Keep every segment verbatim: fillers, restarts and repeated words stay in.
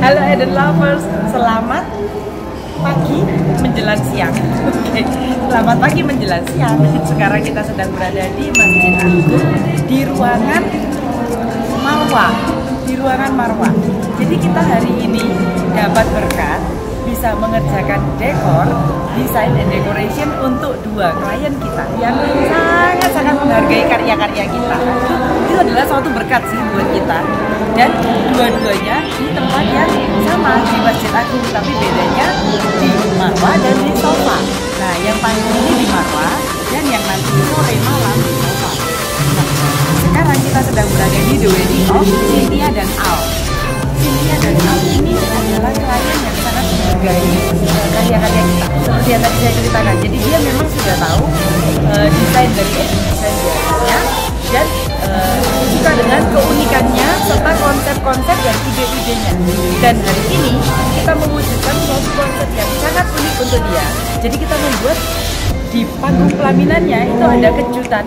Halo Eden Lovers, selamat pagi menjelang siang. Oke, selamat pagi menjelang siang. Sekarang kita sedang berada di Masjid Agung di ruangan Marwah, di ruangan Marwah. Jadi kita hari ini dapat berkat bisa mengerjakan dekor, desain and decoration untuk dua klien kita yang sangat-sangat menghargai karya-karya kita. Itu, itu adalah suatu berkat sih buat kita. Dan dua-duanya di tempat yang sama di Masjid Agung, tapi bedanya di Marwah dan di sofa. Nah, yang pagi ini di Marwah dan yang nanti sore malam di sofa. Nah, sekarang kita sedang berada di The Wedding of Cynthia dan Al. Cynthia dan Al ini adalah klien yang sangat menghargai karya-karya kita. Seperti yang tadi saya ceritakan. Jadi dia memang sudah tahu uh, desain dari desain biasanya dan uh, suka dengan keunikannya serta konsep-konsep dan ide-idenya. Dan hari ini kita mewujudkan suatu konsep yang sangat unik untuk dia. Jadi kita membuat di panggung pelaminannya itu ada kejutan,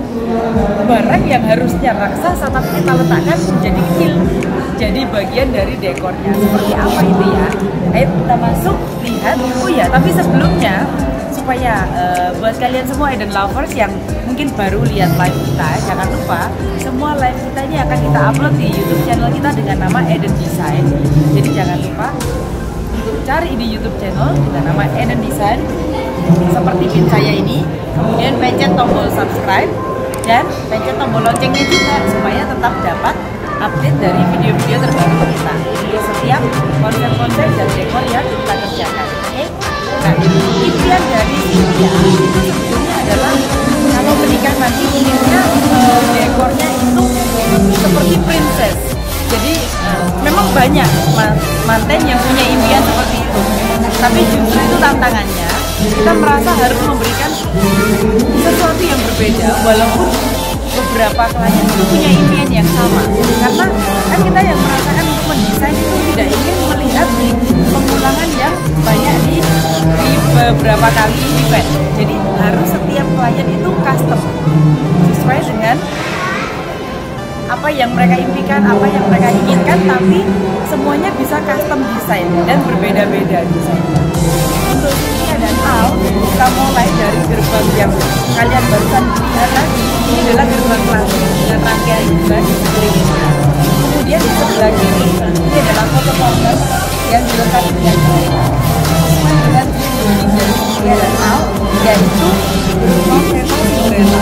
barang yang harusnya raksasa tapi kita letakkan menjadi kecil, jadi bagian dari dekornya. Seperti apa itu ya? Ayo kita masuk lihat. Oh ya, tapi sebelumnya supaya uh, buat kalian semua Eden Lovers yang mungkin baru lihat live kita, jangan lupa semua live kita ini akan kita upload di YouTube channel kita dengan nama Eden Design. Jadi jangan lupa untuk cari di YouTube channel dengan nama Eden Design seperti pin saya ini, kemudian pencet tombol subscribe dan pencet tombol loncengnya juga supaya tetap dapat update dari video-video terbaru kita di setiap konsep-konsep dan dekor yang kita kerjakan. Oke? Nah, impian dari Cynthia itu sebetulnya adalah kalau menikah nanti inginnya uh, dekornya itu seperti princess. Jadi uh, memang banyak manten yang punya impian seperti itu. Tapi justru itu tantangannya. Kita merasa harus memberikan sesuatu yang berbeda walaupun beberapa klien itu punya impian yang sama, karena kan kita yang merasakan untuk mendesain itu tidak ingin melihat pengulangan yang banyak di, di beberapa kali event. Jadi harus setiap klien itu custom sesuai dengan apa yang mereka impikan, apa yang mereka inginkan, tapi semuanya bisa custom desain dan berbeda-beda desainnya. Untuk Cynthia dan Al, kita mulai dari gerbang yang kalian barusan lihat tadi. Ini adalah gerbang klasik dengan rangkaian ban di sekelilingnya. Kemudian di sebelah kiri ini adalah foto counter yang dilengkapi dengan sesuai dengan branding dari Cynthia dan Al, yaitu berupa kereta Cinderella.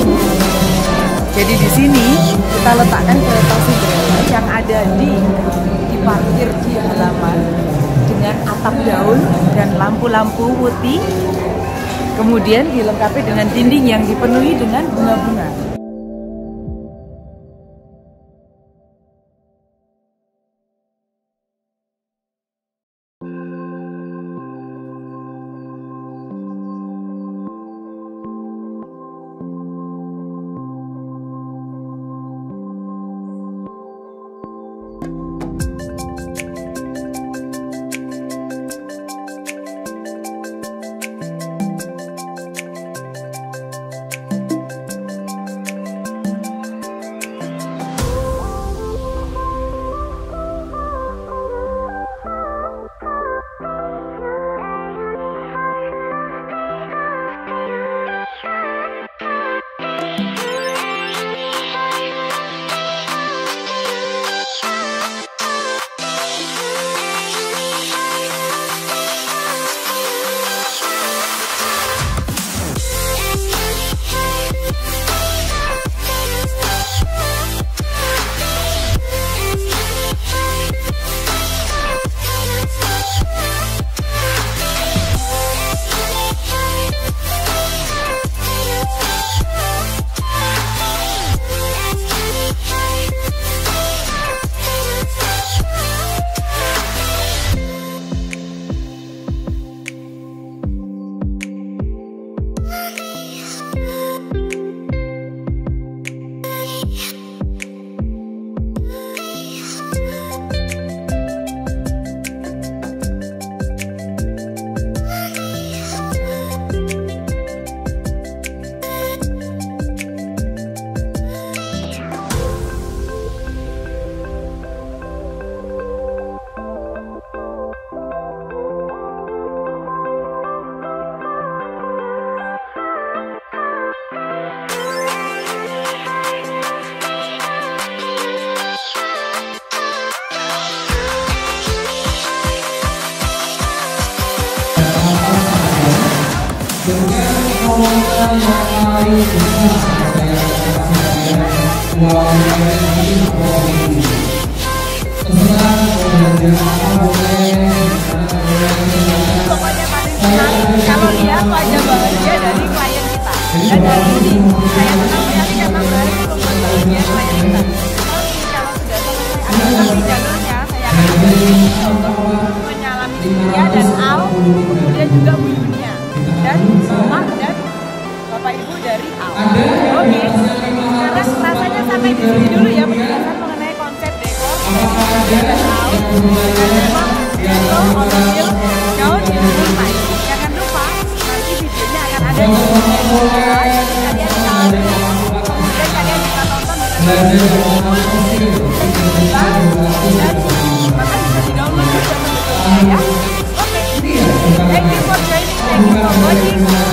Jadi di sini kita letakkan kereta Cinderella yang ada di di parkir di halaman dengan atap daun dan lampu-lampu putih, kemudian dilengkapi dengan dinding yang dipenuhi dengan bunga-bunga. Pokoknya paling senang kalau lihat wajah bahagia dari klien kita. Dan hari ini saya senang meyakinkan tambah itu membuat bahagia klien kita. Kalau sudah selesai administrasi jalurnya, saya akan untuk menyalami Cynthia dan Al, kemudian juga Bu Yunia dan Bapak dan Bapak Ibu dari Al. Oke, sekarang rasanya sampai di sini dulu ya penjelasan mengenai konsep dekor dan Al. Dan memang itu otomobil jauh di rumah. Jangan lupa nanti videonya akan ada di YouTube. Kalian bisa kemudian kalian bisa tonton dengan dan bahkan bisa di download juga sebetulnya ya. Oke, thank you for joining, thank you for watching.